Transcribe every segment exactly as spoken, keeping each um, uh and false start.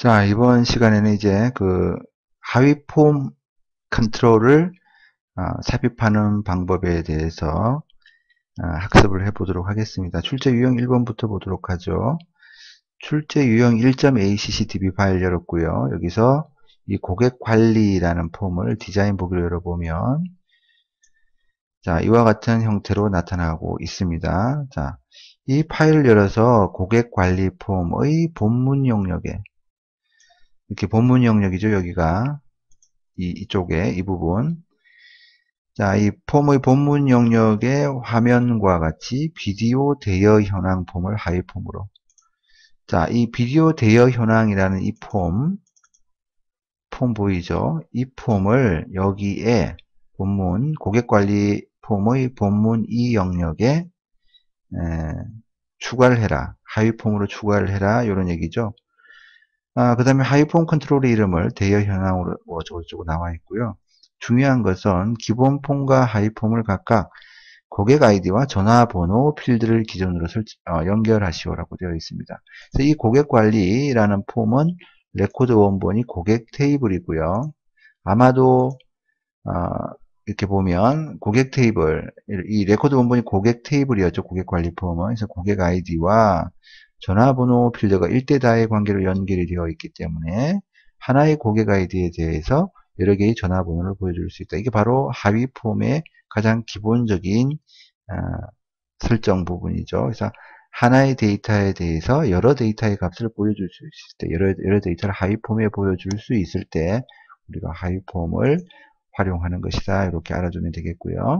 자, 이번 시간에는 이제 그 하위 폼 컨트롤을 아, 삽입하는 방법에 대해서 아, 학습을 해보도록 하겠습니다. 출제 유형 일 번부터 보도록 하죠. 출제 유형 일 점 에이씨씨디비 파일 열었고요. 여기서 이 고객 관리라는 폼을 디자인 보기로 열어보면 자, 이와 같은 형태로 나타나고 있습니다. 자, 이 파일을 열어서 고객 관리 폼의 본문 영역에 이렇게 본문 영역이죠. 여기가 이, 이쪽에 이 부분. 자, 이 폼의 본문 영역의 화면과 같이 비디오 대여 현황 폼을 하위 폼으로. 자, 이 비디오 대여 현황이라는 이 폼, 폼 보이죠? 이 폼을 여기에 본문, 고객관리 폼의 본문 이 영역에 에, 추가를 해라. 하위 폼으로 추가를 해라. 이런 얘기죠. 아, 그 다음에 하위 폼 컨트롤의 이름을 대여 현황으로 어쩌고저쩌고 나와 있고요. 중요한 것은 기본 폼과 하위 폼을 각각 고객 아이디와 전화번호 필드를 기준으로 설치, 어, 연결하시오라고 되어 있습니다. 그래서 이 고객 관리라는 폼은 레코드 원본이 고객 테이블이고요. 아마도 어, 이렇게 보면 고객 테이블, 이 레코드 원본이 고객 테이블이었죠. 고객 관리 폼은. 그래서 고객 아이디와 전화번호 필드가 일 대 다의 관계로 연결이 되어 있기 때문에 하나의 고객 아이디에 대해서 여러 개의 전화번호를 보여줄 수 있다. 이게 바로 하위 폼의 가장 기본적인 어, 설정 부분이죠. 그래서 하나의 데이터에 대해서 여러 데이터의 값을 보여줄 수 있을 때, 여러, 여러 데이터를 하위 폼에 보여줄 수 있을 때 우리가 하위 폼을 활용하는 것이다. 이렇게 알아두면 되겠고요.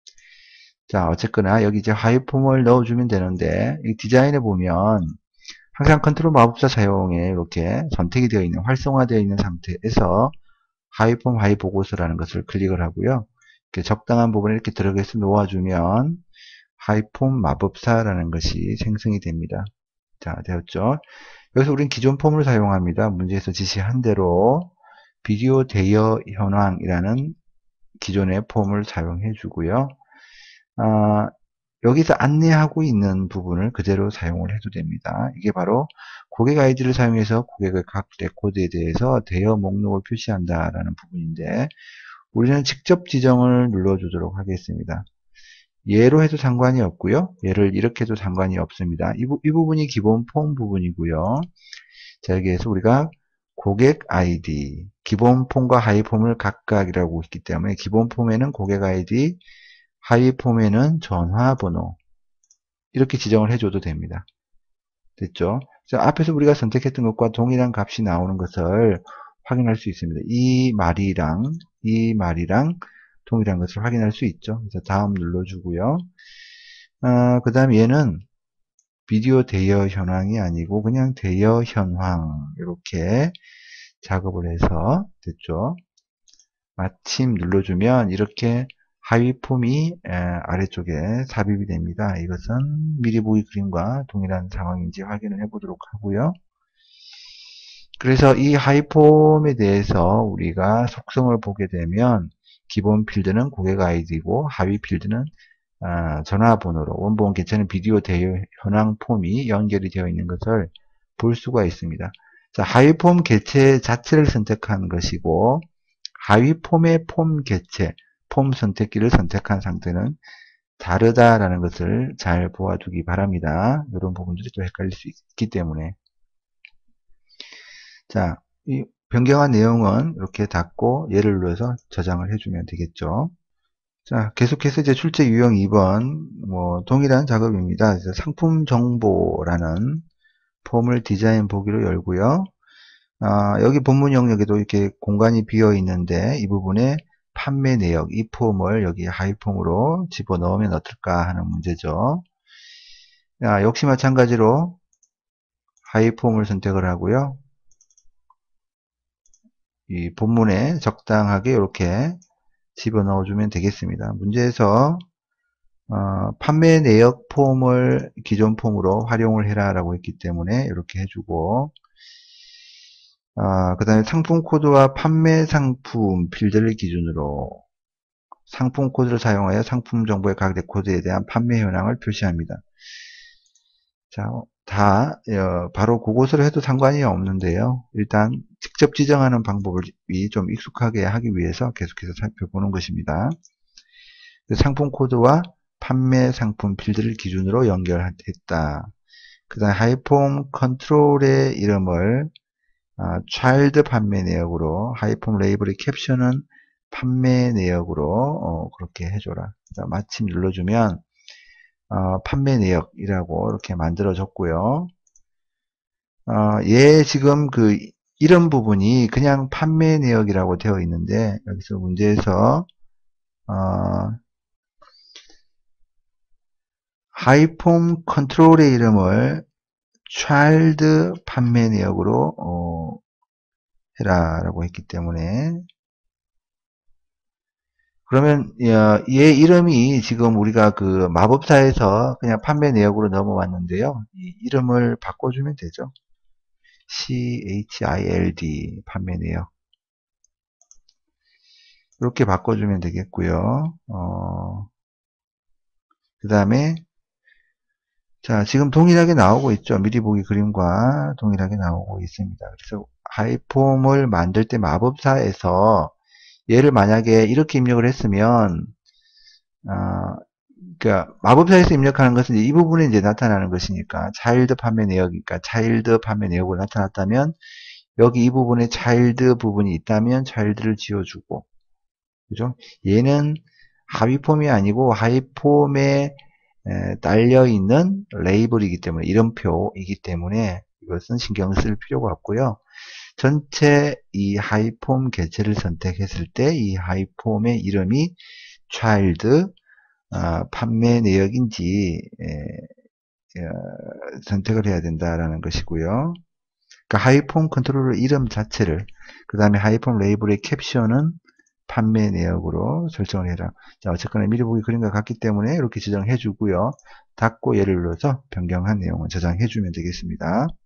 자, 어쨌거나 여기 이제 하위 폼을 넣어주면 되는데 이 디자인에 보면 항상 컨트롤 마법사 사용에 이렇게 선택이 되어 있는, 활성화되어 있는 상태에서 하위폼 하위 보고서라는 것을 클릭을 하고요. 이렇게 적당한 부분에 이렇게 들어가서 놓아주면 하위폼 마법사라는 것이 생성이 됩니다. 자, 되었죠? 여기서 우리는 기존 폼을 사용합니다. 문제에서 지시한 대로 비디오 대여 현황이라는 기존의 폼을 사용해 주고요. 아, 여기서 안내하고 있는 부분을 그대로 사용을 해도 됩니다. 이게 바로 고객 아이디를 사용해서 고객의 각 레코드에 대해서 대여 목록을 표시한다라는 부분인데 우리는 직접 지정을 눌러주도록 하겠습니다. 얘로 해도 상관이 없고요. 얘를 이렇게 해도 상관이 없습니다. 이, 부, 이 부분이 기본 폼 부분이고요. 자, 여기에서 우리가 고객 아이디, 기본 폼과 하위 폼을 각각이라고 있기 때문에 기본 폼에는 고객 아이디, 하위 폼에는 전화번호 이렇게 지정을 해줘도 됩니다. 됐죠? 자, 앞에서 우리가 선택했던 것과 동일한 값이 나오는 것을 확인할 수 있습니다. 이 말이랑 이 말이랑 동일한 것을 확인할 수 있죠. 그래서 다음 눌러주고요. 아, 그 다음 얘는 비디오 대여 현황이 아니고 그냥 대여 현황 이렇게 작업을 해서 됐죠. 마침 눌러주면 이렇게 하위 폼이 아래쪽에 삽입이 됩니다. 이것은 미리 보기 그림과 동일한 상황인지 확인을 해보도록 하고요. 그래서 이 하위 폼에 대해서 우리가 속성을 보게 되면 기본 필드는 고객 아이디고 하위 필드는 전화번호로 원본 개체는 비디오 대여 현황 폼이 연결이 되어 있는 것을 볼 수가 있습니다. 자, 하위 폼 개체 자체를 선택한 것이고 하위 폼의 폼 개체, 폼 선택기를 선택한 상태는 다르다라는 것을 잘 보아두기 바랍니다. 이런 부분들이 또 헷갈릴 수 있기 때문에. 자, 이 변경한 내용은 이렇게 닫고 얘를 눌러서 저장을 해주면 되겠죠. 자, 계속해서 이제 출제 유형 이 번, 뭐, 동일한 작업입니다. 그래서 상품 정보라는 폼을 디자인 보기로 열고요. 아, 여기 본문 영역에도 이렇게 공간이 비어 있는데 이 부분에 판매 내역, 이 폼을 여기 하위 폼으로 집어넣으면 어떨까 하는 문제죠. 아, 역시 마찬가지로 하위 폼을 선택을 하고요. 이 본문에 적당하게 이렇게 집어넣어주면 되겠습니다. 문제에서 어, 판매 내역 폼을 기존 폼으로 활용을 해라 라고 했기 때문에 이렇게 해주고 어, 그 다음에 상품 코드와 판매 상품 필드를 기준으로 상품 코드를 사용하여 상품 정보의 각 레코드에 대한 판매 현황을 표시합니다. 자, 다 어, 바로 그곳으로 해도 상관이 없는데요. 일단 직접 지정하는 방법이 좀 익숙하게 하기 위해서 계속해서 살펴보는 것입니다. 상품 코드와 판매 상품 필드를 기준으로 연결했다. 그 다음에 하이폼 컨트롤의 이름을 아, 차일드 판매 내역으로, 하이폼 레이블의 캡션은 판매 내역으로 어, 그렇게 해줘라. 마침 눌러주면 어, 판매 내역이라고 이렇게 만들어졌고요. 어, 얘 지금 그 이름 부분이 그냥 판매 내역이라고 되어 있는데 여기서 문제에서 어, 하이폼 컨트롤의 이름을 child 판매 내역으로 어, 해라 라고 했기 때문에 그러면 얘 이름이 지금 우리가 그 마법사에서 그냥 판매 내역으로 넘어왔는데요. 이 이름을 바꿔주면 되죠. child 판매 내역 이렇게 바꿔주면 되겠고요. 어, 그 다음에 자 지금 동일하게 나오고 있죠. 미리 보기 그림과 동일하게 나오고 있습니다. 그래서 하이폼을 만들 때 마법사에서 얘를 만약에 이렇게 입력을 했으면 어, 그러니까 마법사에서 입력하는 것은 이 부분에 이제 나타나는 것이니까 차일드 판매 내역이니까 차일드 판매 내역으로 나타났다면 여기 이 부분에 차일드 부분이 있다면 차일드를 지워주고 그죠? 얘는 하위폼이 아니고 하이폼에 딸려 있는 레이블이기 때문에 이름표이기 때문에 이것은 신경 쓸 필요가 없고요. 전체 이 하이폼 개체를 선택했을 때 이 하이폼의 이름이 child 어, 판매 내역인지 에, 어, 선택을 해야 된다라는 것이고요. 그러니까 하이폼 컨트롤러 이름 자체를 그 다음에 하이폼 레이블의 캡션은 판매 내역으로 설정을 해라. 자, 어쨌거나 미리 보기 그림과 같기 때문에 이렇게 지정해 주고요. 닫고 얘를 눌러서 변경한 내용을 저장해 주면 되겠습니다.